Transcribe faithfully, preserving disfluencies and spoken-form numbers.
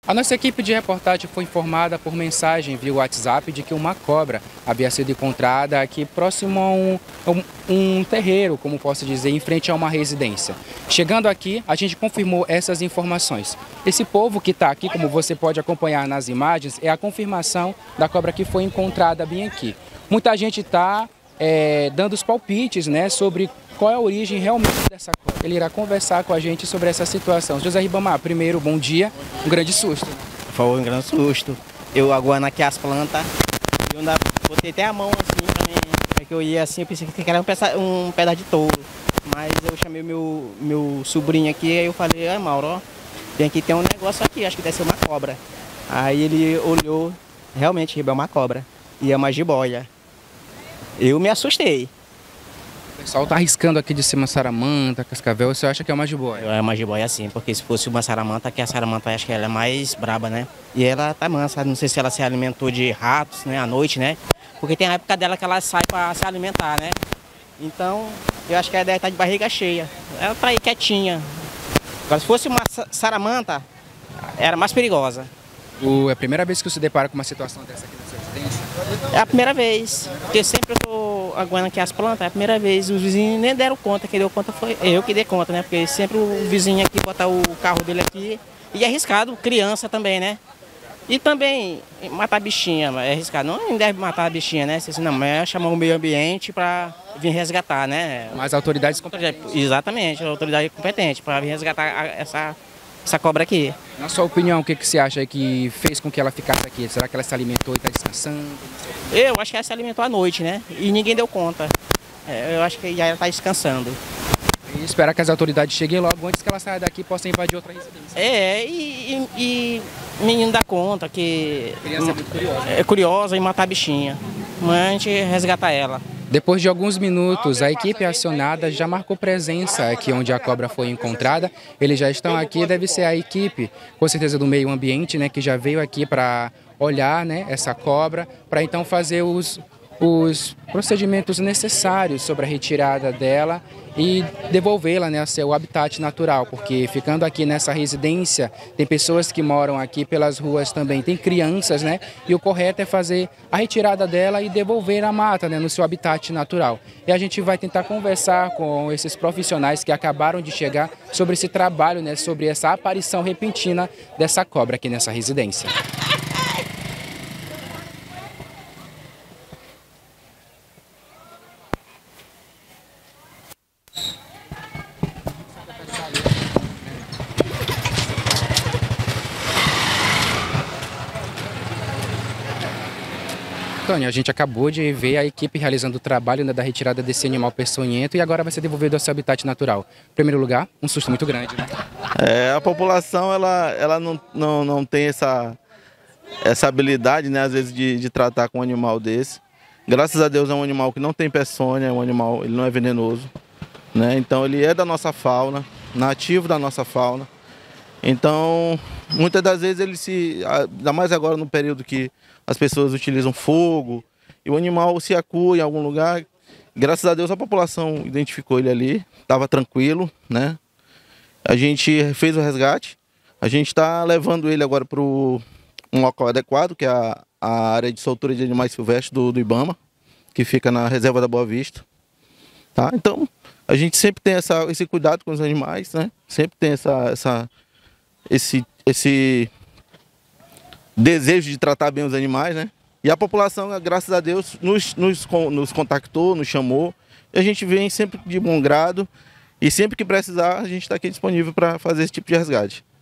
A nossa equipe de reportagem foi informada por mensagem via WhatsApp de que uma cobra havia sido encontrada aqui próximo a um, um, um terreiro, como posso dizer, em frente a uma residência. Chegando aqui, a gente confirmou essas informações. Esse povo que está aqui, como você pode acompanhar nas imagens, é a confirmação da cobra que foi encontrada bem aqui. Muita gente está é, dando os palpites, né, sobre qual é a origem realmente dessa cobra. Ele irá conversar com a gente sobre essa situação. José Ribamar, primeiro, bom dia. Um grande susto. Foi um grande susto. Eu aguando aqui as plantas, eu ainda botei até a mão assim pra mim. É que eu ia assim, eu pensei que era um pedaço, um pedaço de touro. Mas eu chamei meu, meu sobrinho aqui e eu falei, ah, Mauro, ó, tem que ter um negócio aqui, acho que deve ser uma cobra. Aí ele olhou, realmente, é uma cobra. E é uma jiboia. Eu me assustei. O pessoal está arriscando aqui de ser uma saramanta, cascavel, você acha que é uma jiboia? É uma jiboia sim, porque se fosse uma saramanta, que a saramanta acho que ela é mais braba, né? E ela tá mansa, não sei se ela se alimentou de ratos, né, à noite, né? Porque tem a época dela que ela sai para se alimentar, né? Então, eu acho que ela deve estar de barriga cheia. Ela tá aí quietinha. Agora, se fosse uma saramanta, era mais perigosa. O, é a primeira vez que você se depara com uma situação dessa aqui na sua residência? É a primeira vez, porque sempre eu tô aguando aqui as plantas, é a primeira vez. Os vizinhos nem deram conta, quem deu conta foi eu que dei conta, né? Porque sempre o vizinho aqui bota o carro dele aqui e é arriscado, criança também, né? E também matar bichinha, é arriscado. Não deve matar a bichinha, né? Se não, mas é chamar o meio ambiente para vir resgatar, né? Mas autoridades competentes. Exatamente, a autoridade competente para vir resgatar essa, essa cobra aqui. Na sua opinião, o que, que você acha que fez com que ela ficasse aqui? Será que ela se alimentou e está descansando? Eu acho que ela se alimentou à noite, né? E ninguém deu conta. É, eu acho que já ela está descansando. E esperar que as autoridades cheguem logo antes que ela saia daqui e possa invadir outra residência. É, e, e, e menino dá conta que A criança é muito curiosa. é curiosa em matar a bichinha. Mas a gente resgata ela. Depois de alguns minutos, a equipe acionada já marcou presença aqui onde a cobra foi encontrada. Eles já estão aqui, deve ser a equipe, com certeza, do meio ambiente, né, que já veio aqui para olhar, né, essa cobra, para então fazer os, os procedimentos necessários sobre a retirada dela e devolvê-la, né, ao seu habitat natural, porque ficando aqui nessa residência, tem pessoas que moram aqui pelas ruas também, tem crianças, né, e o correto é fazer a retirada dela e devolver a mata, né, no seu habitat natural. E a gente vai tentar conversar com esses profissionais que acabaram de chegar sobre esse trabalho, né, sobre essa aparição repentina dessa cobra aqui nessa residência. Tânia, a gente acabou de ver a equipe realizando o trabalho, né, da retirada desse animal peçonhento e agora vai ser devolvido ao seu habitat natural. Em primeiro lugar, um susto muito grande, né? É, a população ela, ela não, não, não tem essa, essa habilidade, né, às vezes, de, de tratar com um animal desse. Graças a Deus é um animal que não tem peçonha, é um animal, ele não é venenoso, né? Então ele é da nossa fauna, nativo da nossa fauna. Então, muitas das vezes ele se, ainda mais agora no período que as pessoas utilizam fogo e o animal se acua em algum lugar. Graças a Deus a população identificou ele ali, estava tranquilo, né? A gente fez o resgate, a gente está levando ele agora para um local adequado, que é a, a área de soltura de animais silvestres do, do Ibama, que fica na reserva da Boa Vista. Tá? Então, a gente sempre tem essa, esse cuidado com os animais, né? Sempre tem essa, essa, esse, esse desejo de tratar bem os animais, né? E a população, graças a Deus, nos, nos, nos contactou, nos chamou. E a gente vem sempre de bom grado e sempre que precisar, a gente está aqui disponível para fazer esse tipo de resgate.